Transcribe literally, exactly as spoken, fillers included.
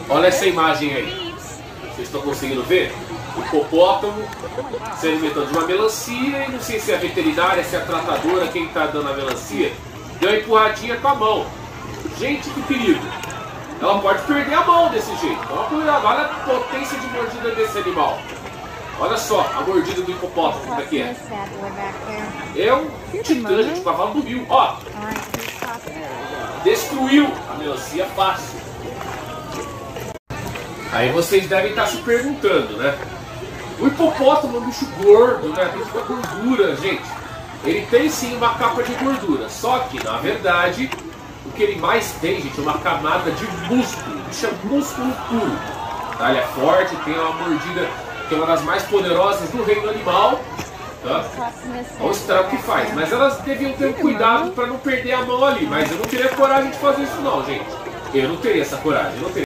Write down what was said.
Olha essa imagem aí. Vocês estão conseguindo ver? O hipopótamo se alimentando de uma melancia e não sei se é a veterinária, se é a tratadora, quem está dando a melancia, deu uma empurradinha com a mão. Gente, que perigo! Ela pode perder a mão desse jeito. Olha a potência de mordida desse animal. Olha só a mordida do hipopótamo, como é que é. É um titã, gente, o cavalo do rio. Ó, destruiu a melancia fácil. Aí vocês devem estar se perguntando, né? O hipopótamo é um bicho gordo, né? Tem muita gordura, gente. Ele tem sim uma capa de gordura, só que, na verdade, o que ele mais tem, gente, é uma camada de músculo. O bicho é músculo puro. Tá? Ele é forte, tem uma mordida que é uma das mais poderosas do reino animal. Tá? Olha o estrago que faz. Mas elas deviam ter um cuidado para não perder a mão ali. Mas eu não teria coragem de fazer isso não, gente. Eu não teria essa coragem, eu não teria.